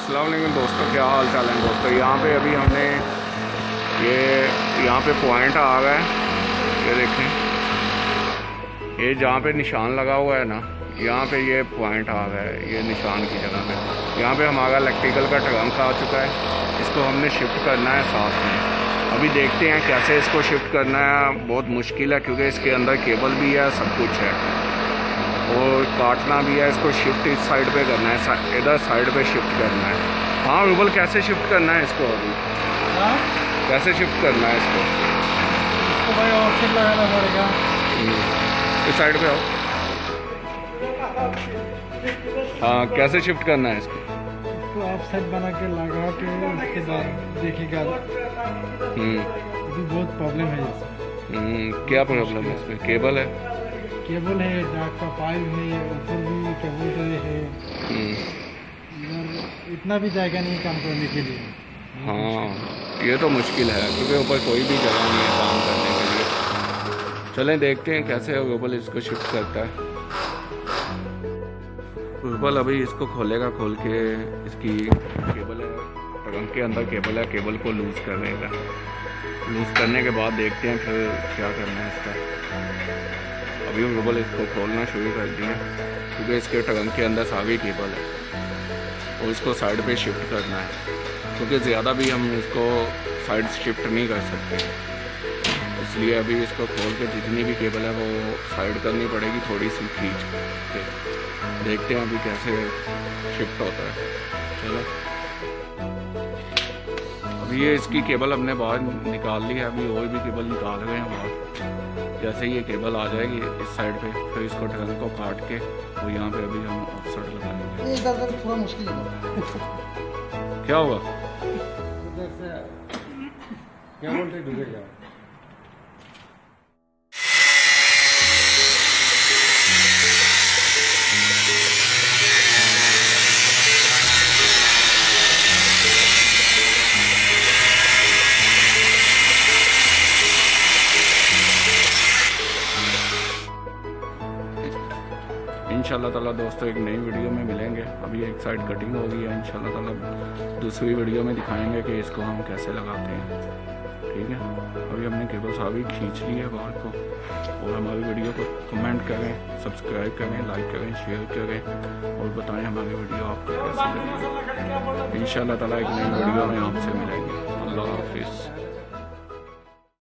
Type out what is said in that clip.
अस्सलाम वालेकुम दोस्तों, क्या हाल चाल है दोस्तों। यहाँ पे अभी हमने यहाँ पे पॉइंट आ गया है, ये देखें, ये जहाँ पे निशान लगा हुआ है ना, यहाँ पे ये पॉइंट आ गया है, ये निशान की जगह पे। यहाँ पे हमारा इलेक्ट्रिकल का ट्रंक आ चुका है, इसको हमने शिफ्ट करना है साथ में। अभी देखते हैं कैसे इसको शिफ्ट करना है। बहुत मुश्किल है क्योंकि इसके अंदर केबल भी है, सब कुछ है और काटना भी है। इसको शिफ्ट इस साइड पे करना है, इधर साइड पे शिफ्ट करना है। हाँ रूबल, कैसे शिफ्ट करना है इसको अभी? कैसे शिफ्ट करना है इसको? भाई ऑप्शन लगाना पड़ेगा। इस साइड पे आओ। हाँ, कैसे शिफ्ट करना है इसको? इसको आप साइड बना के लगा के उसके बाद देखिएगा। अभी बहुत प्रॉब्लम है इसमें। क्या प्रॉब्लम है इसमें? केबल है, केबल है, डाक का पाइप है, ऊपर भी केबल है। इतना भी जाएगा नहीं काम करने के लिए। हाँ ये तो मुश्किल है क्योंकि ऊपर कोई भी जगह नहीं है काम करने के लिए। चलें देखते हैं कैसे गूगल इसको शिफ्ट करता है। गूगल अभी इसको खोलेगा, खोल के इसकी केबल है, ट्रंक के अंदर केबल है, केबल को लूज़ करेगा। लूज़ करने के बाद देखते हैं फिर क्या करना है इसका। अभी गूगल इसको खोलना शुरू कर दिया क्योंकि इसके ट्रंक के अंदर सारी केबल है और इसको साइड पे शिफ्ट करना है क्योंकि ज़्यादा भी हम इसको साइड शिफ्ट नहीं कर सकते। इसलिए अभी इसको खोल के जितनी भी केबल है वो साइड करनी पड़ेगी, थोड़ी सी खींच के। देखते हैं अभी कैसे शिफ्ट होता है। चलो अभी ये इसकी केबल हमने बाहर निकाल ली है, अभी और भी केबल निकाल रहे हैं बाहर। जैसे ये केबल आ जाएगी इस साइड पे, फिर इसको ट्रंक को काट के और यहाँ पे अभी हम ऑफसेट लगाएंगे। इधर थोड़ा मुश्किल है। क्या हुआ? इधर से क्या बोलते डूबेगा। इंशाल्लाह ताला दोस्तों एक नई वीडियो में मिलेंगे। अभी एक साइड कटिंग हो गई है, इंशाल्लाह ताला दूसरी वीडियो में दिखाएंगे कि इसको हम कैसे लगाते हैं। ठीक है, अभी हमने केबल सारी खींच ली है बाहर को। और हमारी वीडियो को कमेंट करें, सब्सक्राइब करें, लाइक करें, शेयर करें और बताएं हमारी वीडियो आपको कैसे लगी। इंशाल्लाह ताला एक नई वीडियो में आपसे मिलेंगे। अल्लाह हाफिज़।